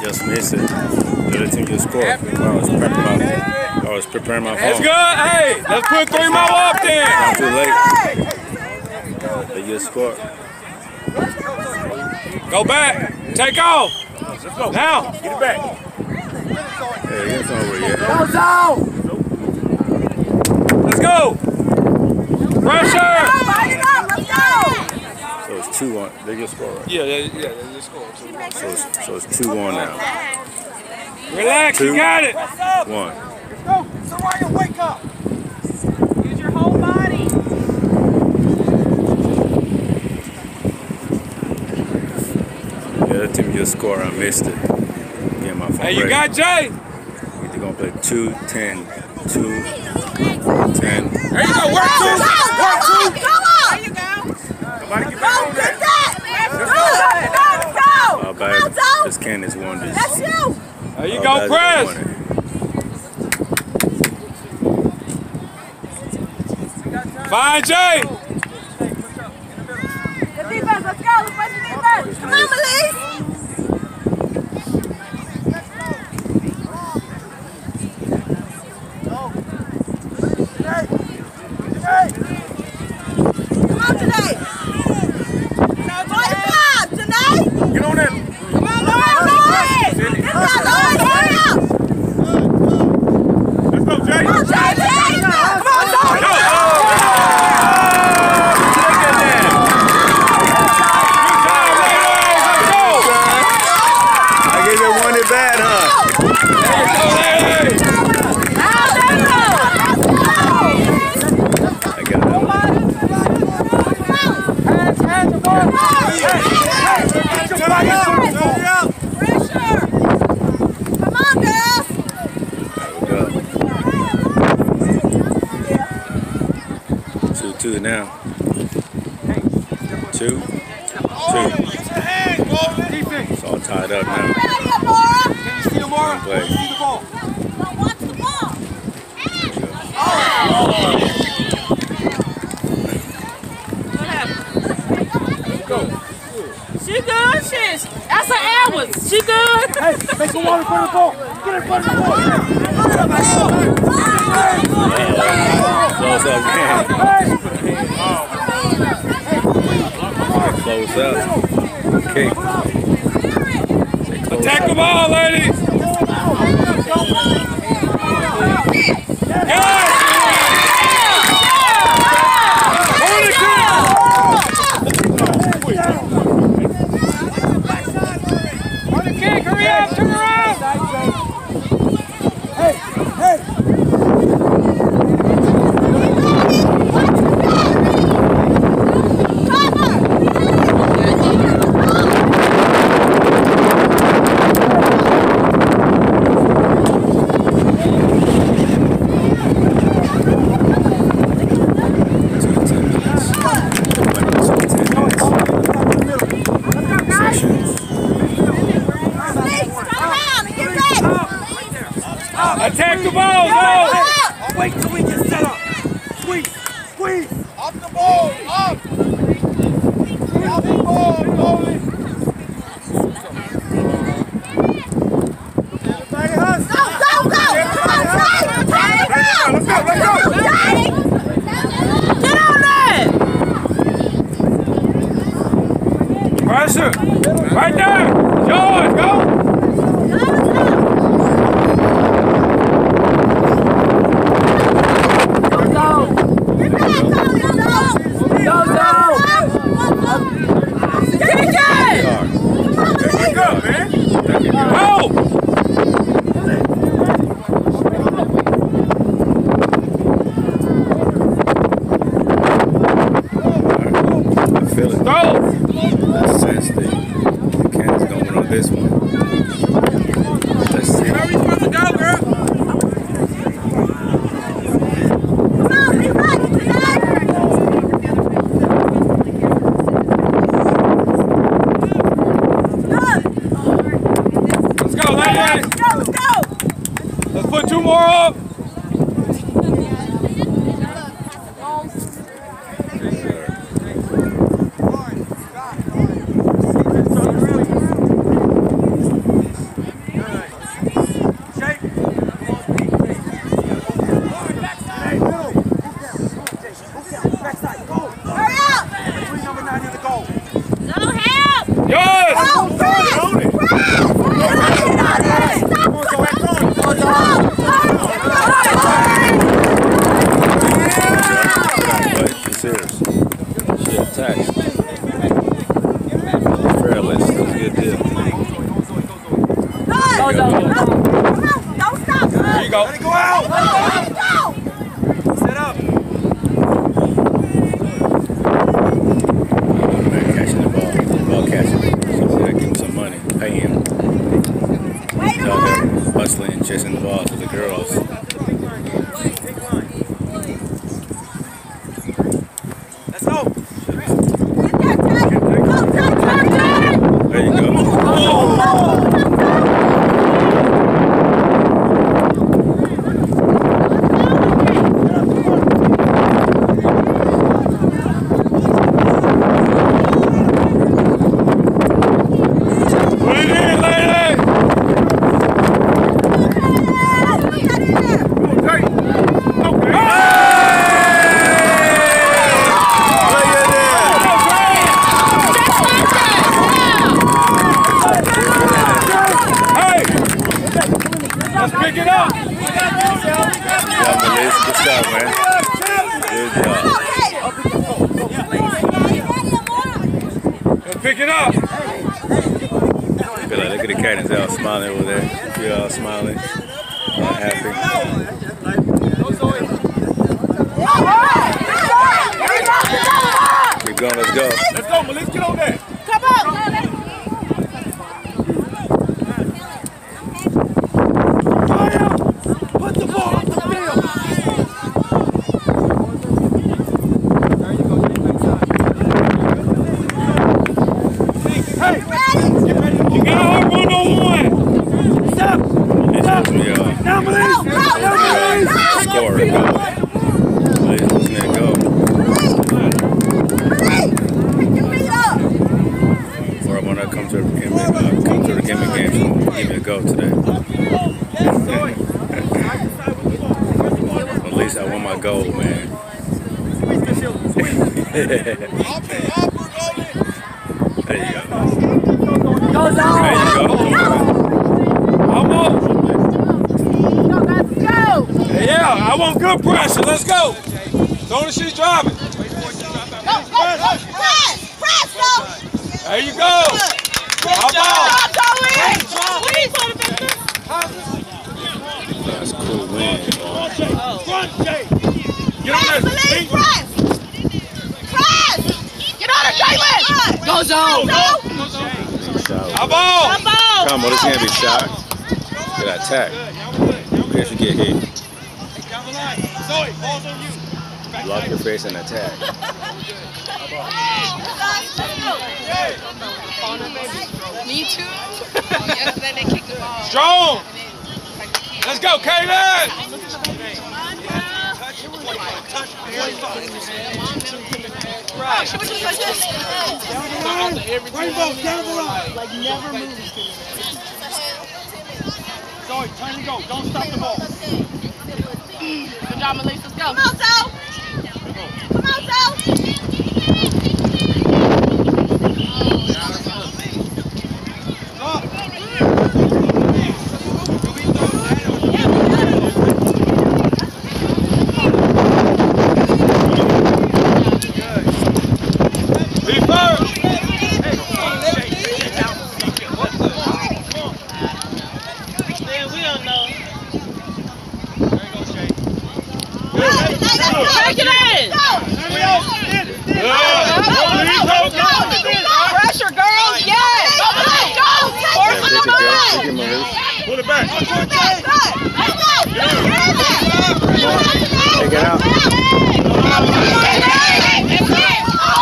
Just miss it. The other team just scored. I was preparing my phone. That's good. Hey, let's put 3 more up there. Not too late. They just scored. Go back. Take off. Let's go. Now. Get it back. Hey, it's over yet. Let's go. Pressure. So it's 2-1. They just scored, right? Yeah, they just scored. So it's 2-1 now. Relax, you got it. 1. Go. Soraya, wake up. Use your whole body. The other team just scored. I missed it. Get my phone Hey, you ready. got Jay. We're going to play 2-10. 2-10. There you go. Work 2. Work 2. Come on. There you go. Somebody get back on that. How bad this Candace Wonders. That's you. There you go, press. Fine, Jay. The defense, let's go. Let's play the defense. Come on, Melise. Come on, Janae. Janae. Get on that. Come on, Lloyd. Lloyd, hurry up. Let's go, Jay. Come on, Jay. Come on, Lloyd. I gave you one at bad, huh? I got that Come on, girls. There we go. 2-2 now. 2-2. It's all tied up now. Can you see the ball? Play. See the ball. Watch the ball. She good, sis. That's her hours. She good. Hey, make some water for the ball. Get in front of the ball. Close up game. Close up. Okay. Attack the ball, ladies. Hurry up, turn around. Hey, hey. Attack the ball, go! Wait till we get set up. Squeeze, squeeze. Up the ball, up. Up the ball, goalie. Everybody hustle. Go, go, go. Come on, Jay. Let's go, let's go. Get on there. Pressure! Right there! George, go! This one. Let's see. Where are we supposed to go, girl? Let's go, ladies. Let's go. Let's put 2 more up. go. Let it go out. Set up. Man, catching the ball catching. So we gotta give him some money, pay him. He's out there hustling and chasing the ball to the girls. Let's go. There you go. Pick it up. Yeah, Melissa, good stuff, man. Good job. Let's pick it up. Look at the Cardinals all smiling over there. You all smiling, all happy. Keep going, let's go. Let's go, Melissa. Get on there. Come on. Put the ball on the field. Hey, get ready. You got her 1-on-1. Step. Step. Now, Melissa. Score. Let's let it go. Or I'm gonna come to the gaming game. So give me a go today. At least I won my goal, man. There you go. There you go. Almost. Let's go. Yeah, I want good pressure. Let's go. Don't she's driving. Press, go. There you go. How about? That's cool win. Get on there. Press. Get on it, Jalen. Go zone. How about? Come on, this can't be shot. Get attack. Yes, you get hit. Block your face and attack. Me too. Yesterday they kicked the ball. Strong. Let's go, Kaden. Rainbow, down the line. Like never move. Zoe, turn and go. Don't stop the ball. Good job, Melissa. Let's go. Come on, Zoe. Come on, Zoe. Take it in! Pressure, girls! Yes! Go! Force it on! Pull it back. Take it out.